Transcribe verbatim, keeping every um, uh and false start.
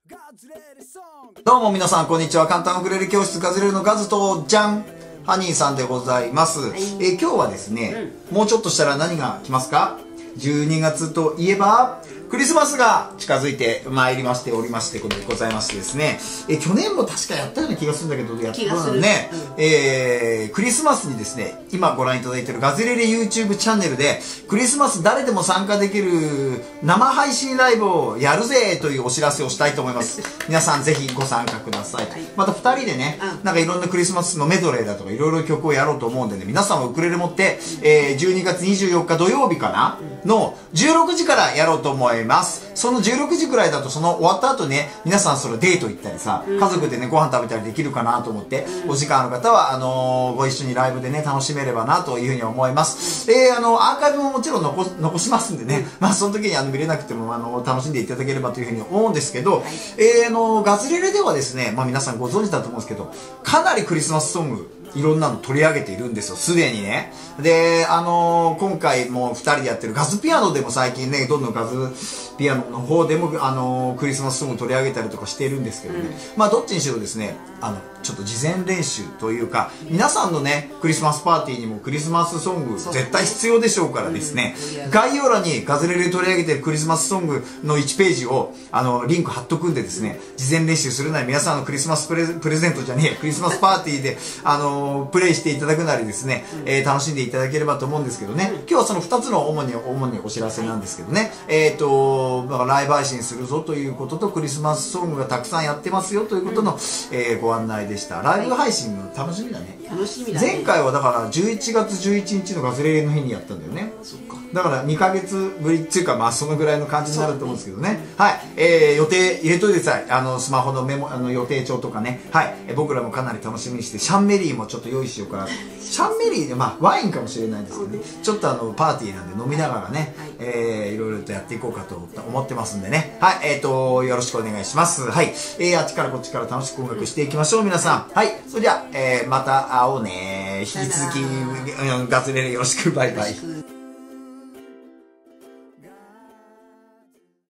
どうも皆さんこんにちは。簡単ウクレレ教室ガズレレのガズとじゃんハニーさんでございます、はい、えー、今日はですね、うん、もうちょっとしたら何が来ますか？じゅうにがつといえばクリスマスが近づいてまいりましておりましてことでございましてですね、え去年も確かやったような気がするんだけど、やったのね、うん、えー、クリスマスにですね、今ご覧いただいているガズレレ YouTube チャンネルでクリスマス誰でも参加できる生配信ライブをやるぜというお知らせをしたいと思います。皆さんぜひご参加ください。はい、またふたりでね、うん、なんかいろんなクリスマスのメドレーだとかいろいろ曲をやろうと思うんでね、皆さんもウクレレ持って、えー、じゅうにがつにじゅうよっか土曜日かな、うん、のじゅうろくじからやろうと思います。そのじゅうろくじくらいだと、その終わった後ね、皆さんそのデート行ったりさ、家族でね、ご飯食べたりできるかなと思って、お時間ある方は、あのー、ご一緒にライブでね、楽しめればなというふうに思います。えー、あの、アーカイブももちろん残、残しますんでね、まあ、その時にあの見れなくても、あの、楽しんでいただければというふうに思うんですけど、えー、あの、ガズレレではですね、まあ皆さんご存知だと思うんですけど、かなりクリスマスソング、いろんなの取り上げているんですよ、すでにね。で、あのー、今回もふたりでやってるガズピアノでも最近ね、どんどんガズピアノの方でも、あのー、クリスマスソング取り上げたりとかしているんですけどね。うん、まあ、どっちにしろですね、あの、ちょっと事前練習というか、皆さんのね、クリスマスパーティーにもクリスマスソング絶対必要でしょうからですね、うん、概要欄にガズレレ取り上げてるクリスマスソングのいちページを、あの、リンク貼っとくんでですね、事前練習するなり皆さんのクリスマスプレ、プレゼントじゃねえ、クリスマスパーティーで、あのー、プレイしていただくなりですね、えー、楽しんでいただければと思うんですけどね、今日はそのふたつの主に、主にお知らせなんですけどね、えっと、だからライブ配信するぞということと、クリスマスソングがたくさんやってますよということの、えー、ご案内でした。ライブ配信の楽しみだね。 楽しみだね。 前回はだからじゅういちがつじゅういちにちのガズレレの日にやったんだよね。そっか。だからにかげつぶりっていうか、まあそのぐらいの感じになると思うんですけどね。はい。えー、予定入れといてください。あの、スマホのメモ、あの予定帳とかね。はい。えー、僕らもかなり楽しみにして、シャンメリーもちょっと用意しようかな。シャンメリーで、まあワインかもしれないんですけどね。ちょっとあの、パーティーなんで飲みながらね、はい、えー、いろいろとやっていこうかと思ってますんでね。はい。えっと、よろしくお願いします。はい。えー、あっちからこっちから楽しく音楽していきましょう、皆さん。はい。それじゃあ、えー、また会おうね。引き続き、ガズレレよろしく、バイバイ。